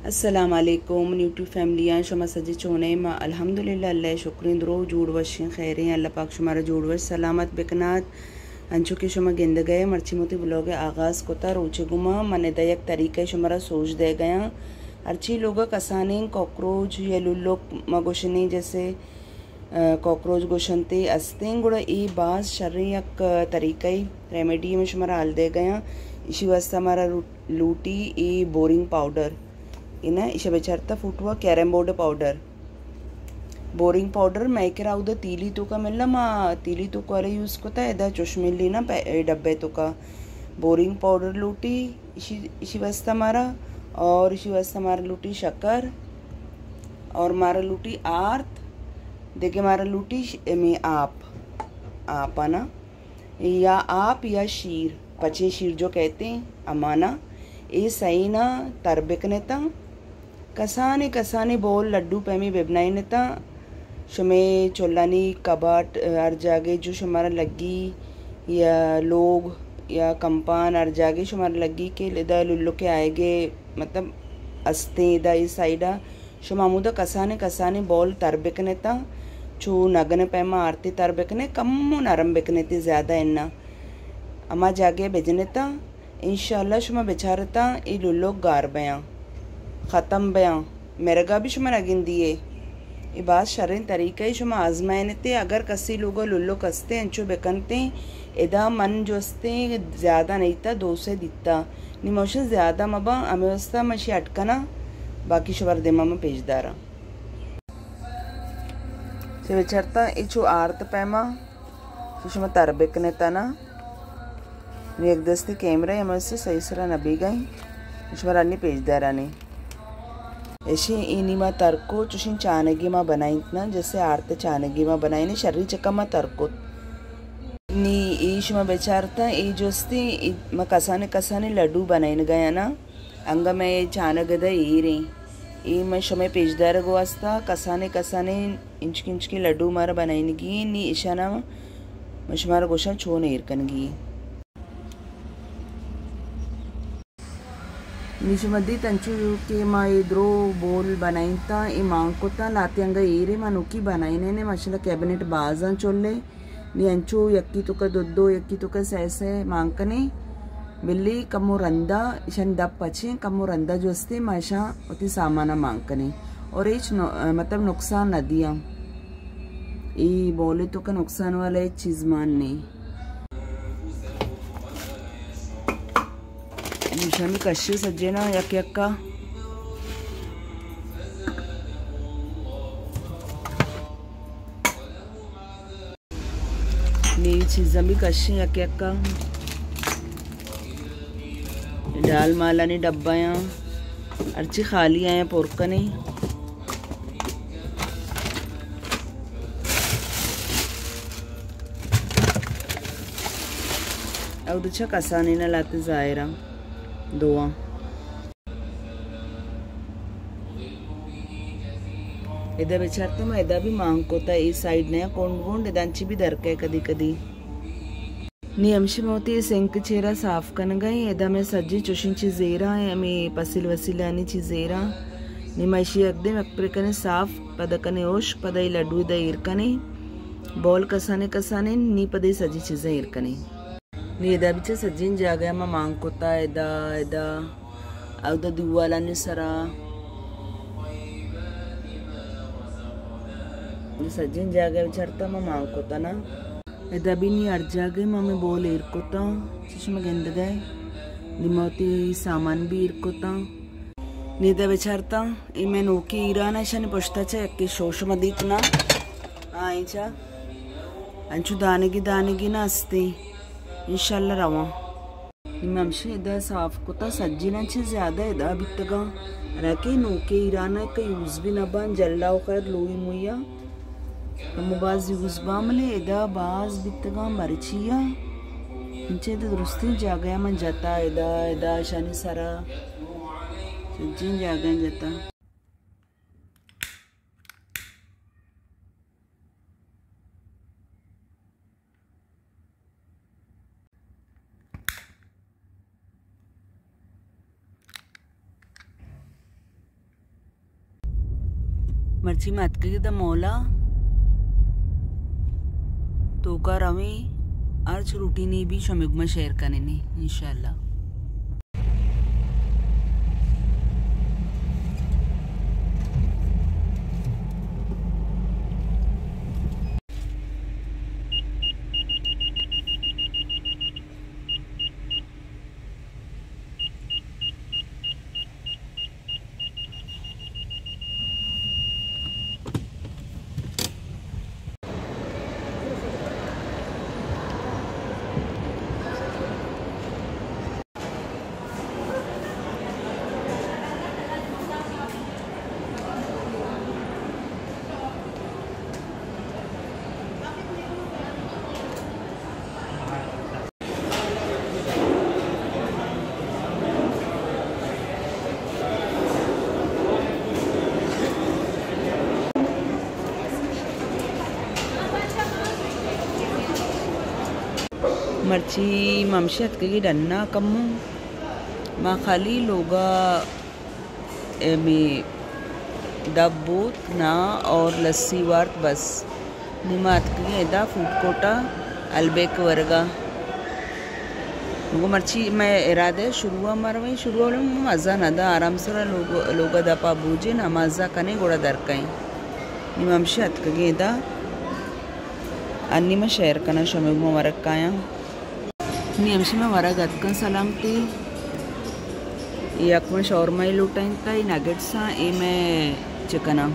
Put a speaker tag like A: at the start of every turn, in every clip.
A: अस्सलामुअलैकुम यूट्यूब फैमिलियाँ शमा सजी चोने मा अल्हम्दुलिल्लाह अल्लाह शुक्रिन दरो जोड़ वशिं खैरें अल्लाह पाक शुमारा जोड़ वश सलामत बेकनात अंचु के शुमा गिंद गए मर्ची मोती ब्लॉग आगाज़ कोता रोचे गुमा मन दयक तरीके शुमारा सोच दे गया अर्ची लोग कसाने कॉकरोच या लुल्लो मगोशनी जैसे कॉकरोच गोशंते अस्तें गुड़ा ई बाज शर्रियक तरीके रेमेडी में शुमारा हाल दे गया इसी वास्ते हमारा लूटी ई बोरिंग पाउडर इना इशे बेचारता फुटवा carrom board powder boring powder मैकेरा उदा तीली तुका मिलना मा तीली तुका वाले यूज़ कोता है दा चुश्मिली ना डब्बे तुका बोरिंग पाउडर लूटी इसी वास्ते हमारा और इसी वास्ते हमारा लूटी शक्कर और हमारा लूटी आर्त देखिए हमारा लूटी में आप आना या आप या शीर पचे शीर जो कहते हैं अमाना ये सही ना तरबिक नेता कसाने कसाने बोल लड्डू पैमी बेबनाई नेता शुमे चोलानी कबाट हर जागे जो शुमारा लगी या लोग या कंपान हर जागे शुमारा लगी के लिदा लुल्लो के आएगे मतलब अस्ते इदा इस साइडा शुमामुदा कसाने कसाने बोल तरबिक नेता चू नगन पैमा आरती तरबिक ने कम्मो नरम बिकनेती ज़्यादा इन्ना अमा जागे बेजनेता इंशाल्लाह शुमा बेचारता ये लुल्लो गार बयां ख़त्म बयां मेरगा भी शुमा नगिन दिए ये बात शरण तरीक़े शुमा आजमायनते अगर कसी लोग लुल्लो कसते अंचो बेकनते इदा मन जोस्ते ज़्यादा नहीं था दो से दिता निमोशन ज़्यादा मबा अमेवस्ता मशी अटकना बाकी शुबर दिमा में पेजदारा से बेचारता इचो आर्त पैमा शुमा तरबिक ने तना एक दस्ती कैमरा हमें सही सरा नबी गई शुमार अन्नी पेजदारा ने ऐसे इनी मा तरको चुशिन चानगी मा बनाई ना जैसे आरत चानगी मा बनाई ने शर्री चक्का मा तरको नी ईश मा बेचारता ई जोस्ती मा कसाने कसाने लड्डू बनाई न गया ना अंग में चानगदा ई रे ई मैं शमे पेजदार गोवास्ता कसाने कसाने इंच की लड्डू मारा बनाई नगी नी ईशाना मशमारा गोशा छो नहीं इरकनगी निशमदी तंचु के मा इधरो बोल बनाईता ई मांगकोता लाते अंग एरे मा नुकी बनाईने ने मशला कैबिनेट बाजा चोले नी अंचु यक्की तुका दुद्दो यक्की तुका सैसे मांगकने बिल्ली कमो रंदा इशन दब पचे कमो रंदा जोस्ते माशा उती सामाना मांगकने और एच मतलब नुकसान न दिया ई बोले तुका नुकसान वाला एक चीज़ मानने निशानी कश्य सज्जे ना यक यक्का नी चीज़ा भी कश्य यक यक्का डाल माला ने डब्बाया अर्ची खाली आए पोरका ने अब दुच्छा कसाने ना लाते जायरा दुआ इधर बेचारते मैं इधर भी मांग कोता इस साइड ने कोंड इदांची भी दरके कदी कदी नी अमशी मोती सिंक चेहरा साफ करने गई इधर में सज्जी चुशिन चीजेरा है मैं पसिल वसीलानी चीजेरा नी मशी एकदम अक्प्रिकने साफ पदकने ओश पदाई लड्डू इधर इरकने बॉल कसाने नी पदई सजी चीजें इरकने नी इदा बिचे सज्जिन जागया मा मांग कोता इदा अवदा दुवाला ने सरा सज्जिन जागया बिचारता मा मांग कोता ना इदा भी नी अर्जागे मा मैं बोल एर कोता चश्मा गेंद गए निमोती सामान भी एर कोता नी इदा बिचारता ई मैं नोकी ईराना शनि पुछता चे यक्की शोश मदीक ना आईचा अंचु दानेगी ना अस्ते इंशाल्लाह रवा निमशे इधर साफ कोता सज्जी ना चे ज़्यादा इधर बितगा रखे नोके ईराना का यूज़ भी ना बान जल्ला उखर लोई मुया हम बाज यूज़ बामले इधर बाज बितगा मरचिया इंचे तो दुरुस्ती जागया मन जाता इधर शानी सारा सज्जी जागया जाता मर्ची मातके द मौला तो का रवे आज रूटीनी भी शमिगमा शेयर करने इंशाल्लाह। मर्ची ममशत के डन्ना कमू माँ खाली लोगा में दबूत ना और लस्सी वार्त बस निमात के एदा फूड कोटा अलबेक वर्गा लोगों मर्ची मैं इरादे शुरुआ मरवई शुरुआ में मज़ा ना दा आराम से लोगा दपा बूझे ना मज़ा कने गोड़ा दर कहीं निमशत के एदा अन्नी में शेयर करना शमेग में वरक काया नी हमशी में वरक अतकन सलामती एक में शौरमा लुटाइन का नगेट्स ए में चिकना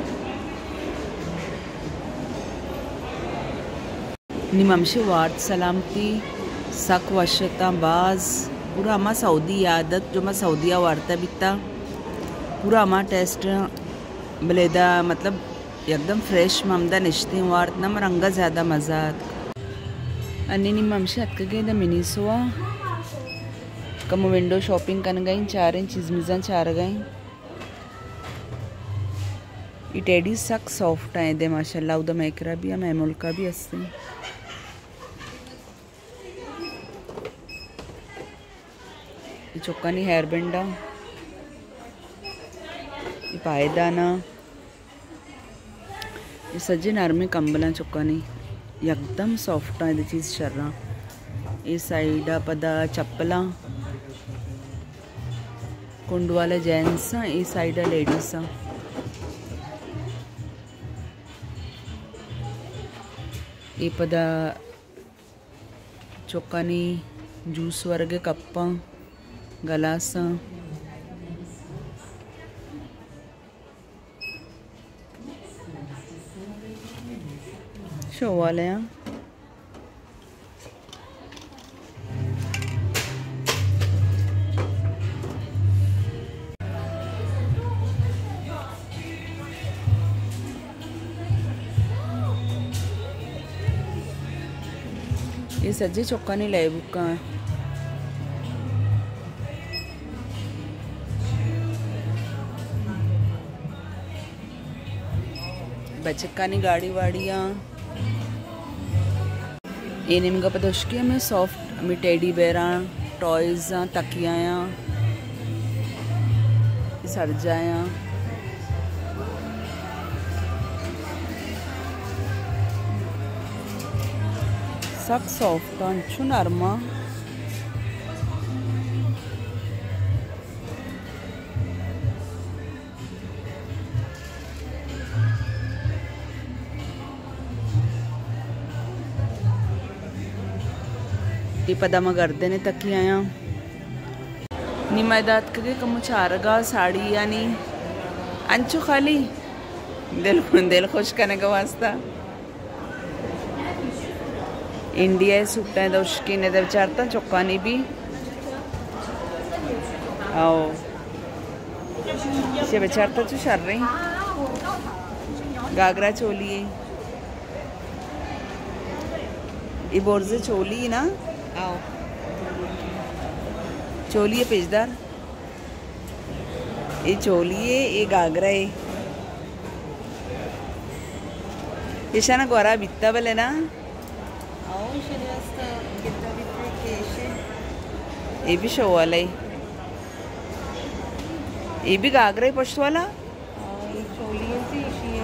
A: नी हमशी वार्त सलामती सक वशता बाज पूरा हमा सऊदी आदत जो मैं सऊदिया वार्ता बिता पूरा हमा टेस्ट बलेदा मतलब एकदम फ्रेश ममदा निश्ते वार्त नम रंगा ज़्यादा मज़ा अन्नी नी ममशी अतके द मिनीसुआ कम विंडो शॉपिंग करने गई 4 इंच चीज़ मिज़ान 4 गई ये टेडी सक सॉफ्ट है दे माशाल्लाह उदा मैकरा भी है मैमूल का भी हंसते ये चौकानी हेयर बैंडा ये पायदाना ये सज्जे नरमे कंबला चौकानी एकदम सॉफ्ट है चीज़ शर्रा ये साइड पदा चप्पला कुंड वाले जेंट्स ये साइड लेडीज ये पदा चौकानी जूस वर्गे कप्पा गलास शो वाले हैं ये सज्जे चौका नहीं लाए बुक बचकानी गाड़ी वाड़ियाँ ये निम्गा पदोशकी में सॉफ्ट में टेडी बेरा टॉयज तकियाँ सरजाया सक सॉफ्ट अंचु नरमा ये पदामा गर्दे ने तकी आया निमादात के कम चारगा साड़ी यानी अंचु खाली दिल खुश करने का वास्ता इंडिया सूट है दोषकी ने विचारता चौकानी भी आओ इसे विचारता तो शर रही गागरा चोली ये बोर्जे चोली ना आओ चोली है पेजदार ये चोली है ये गागरा है ये शाना गोरा बित्ता बले ना ये भी शो वाला है ये भी गागरा है पश्त वाला
B: चोली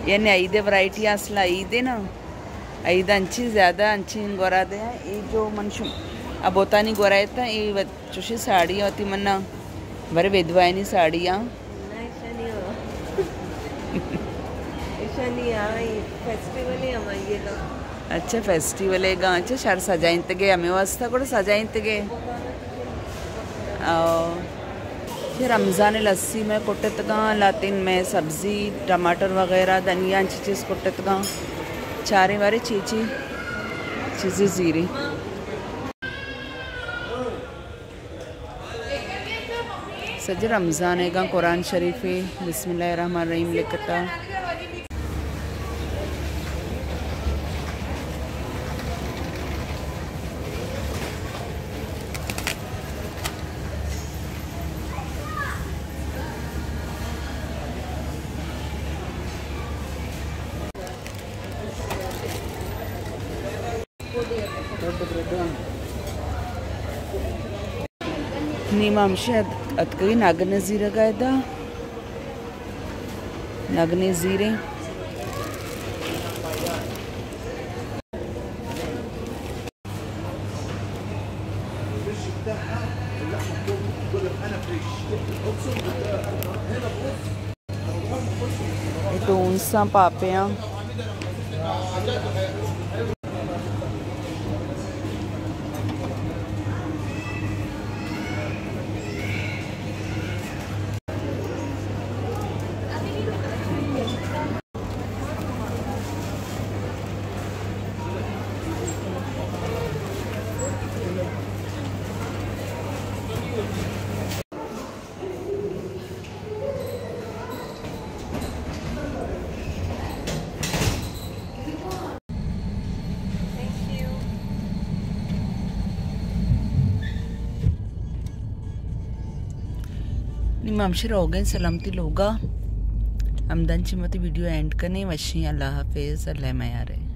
A: यानी ऐदे वरायटी असल ऐदे ना ऐद अंची ज़्यादा अंची गोरादे ये जो मनुष्य अब होता नहीं गोरायता ये चुशी साड़ियाँ होती मन्ना बरे वेदवायनी साड़ियाँ अच्छा फेस्टिवल है गा अच्छा शार सजाइंतगे हमें वास्ता को सजाइंतगे फिर रमज़ान लस्सी में कुटतगा लातिन में सब्ज़ी टमाटर वगैरह धनिया चीज़ कुटतगा चारे वारे चीज़ें ज़ीरी सज रमज़ान है गा कुरान शरीफ बिस्मिल्लाहिर्रहमानिर्रहीम लिखता नीमामशे अतकगी नागने ज़ीरे गायदा नागने ज़ीरे टूंसा पापियाँ निमामशर हो गए सलामती लोगा हमदन चिमती वीडियो एंड करने वशी अल्लाह हाफिज़ अल्लाह मायारे।